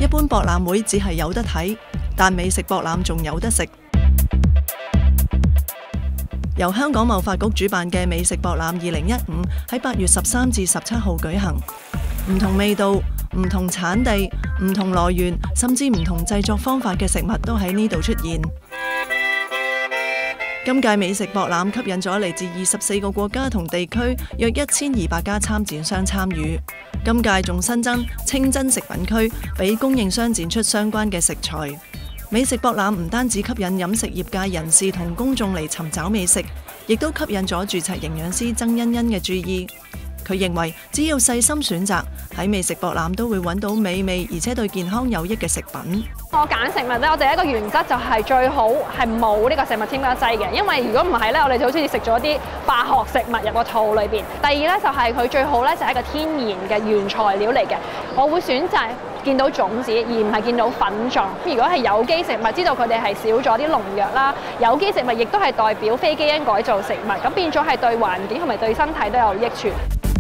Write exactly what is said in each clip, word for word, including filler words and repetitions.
一般博覽會只係有得睇，但美食博覽仲有得食。由香港貿發局主辦嘅美食博覽二零一五喺八月十三至十七號舉行，唔同味道、唔同產地、唔同來源，甚至唔同製作方法嘅食物都喺呢度出現。今屆美食博覽吸引咗嚟自二十四個國家同地區約一千二百家參展商參與。今屆仲新增清真食品區，俾供應商展出相關嘅食材。美食博覽唔單止吸引飲食業界人士同公眾嚟尋找美食，亦都吸引咗註冊營養師曾欣欣嘅注意。佢認為只要細心選擇，喺美食博覽都會揾到美味而且對健康有益嘅食品。 我揀食物咧，我哋一個原則就係最好係冇呢個食物添加劑嘅，因為如果唔係咧，我哋就好似食咗啲化學食物入個肚裏邊。第二咧就係佢最好咧就係一個天然嘅原材料嚟嘅。我會選擇見到種子而唔係見到粉狀。如果係有機食物，知道佢哋係少咗啲農藥啦。有機食物亦都係代表非基因改造食物，咁變咗係對環境同埋對身體都有益處。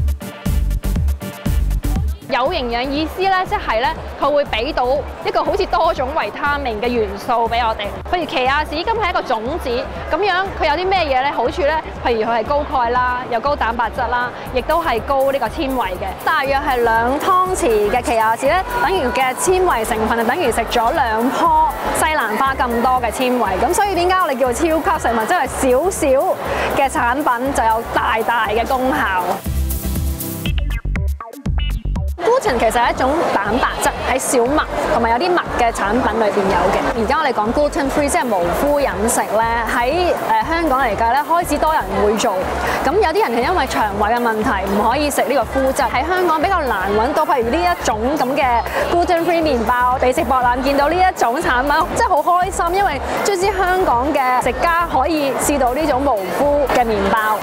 有營養意思咧，即係咧，佢會俾到一個好似多種維他命嘅元素俾我哋。譬如奇亞籽苷係一個種子，咁樣佢有啲咩嘢咧好處咧？譬如佢係高鈣啦，又高蛋白質啦，亦都係高呢個纖維嘅。大約係兩湯匙嘅奇亞籽咧，等於嘅纖維成分就等於食咗兩棵西蘭花咁多嘅纖維。咁所以點解我哋叫做超級食物？即係少少嘅產品就有大大嘅功效。gluten 其實係一種蛋白質，喺小麥同埋有啲麥嘅產品裏邊有嘅。而家我哋講 gluten free 即係無麩飲食咧，喺誒香港嚟計咧，開始多人會做。咁有啲人係因為腸胃嘅問題唔可以食呢個麩質，喺香港比較難揾到，譬如呢一種咁嘅 gluten free 麵包。美食博覽見到呢一種產品，真係好開心，因為終於香港嘅食家可以試到呢種無麩嘅麵包。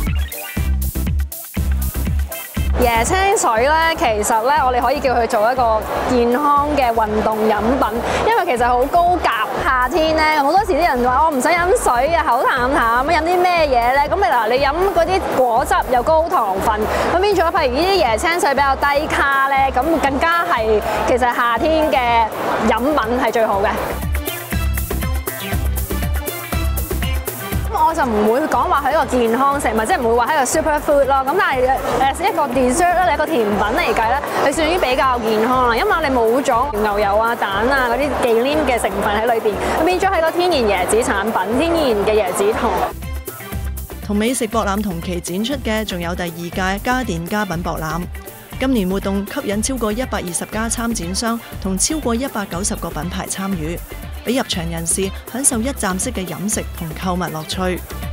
椰青水咧，其實咧，我哋可以叫佢做一個健康嘅運動飲品，因為其實好高鉀。夏天咧，好多時啲人話我唔使飲水啊，口淡淡，咁飲啲咩嘢咧？咁你嗱，你飲嗰啲果汁又高糖分，咁變咗譬如呢啲椰青水比較低卡咧，咁更加係其實夏天嘅飲品係最好嘅。我就唔會講話係一個健康食物，即係唔會話係一個 super food 咯。咁但係誒一個 dessert 咧，一個甜品嚟計咧，係屬於比較健康啦。因為你冇咗牛油啊、蛋啊嗰啲忌廉嘅成分喺裏邊，變咗係個天然椰子產品，天然嘅椰子糖。 同美食博覽同期展出嘅仲有第二屆家電家品博覽。今年活動吸引超過一百二十家參展商同超過一百九十個品牌參與，俾入場人士享受一站式嘅飲食同購物樂趣。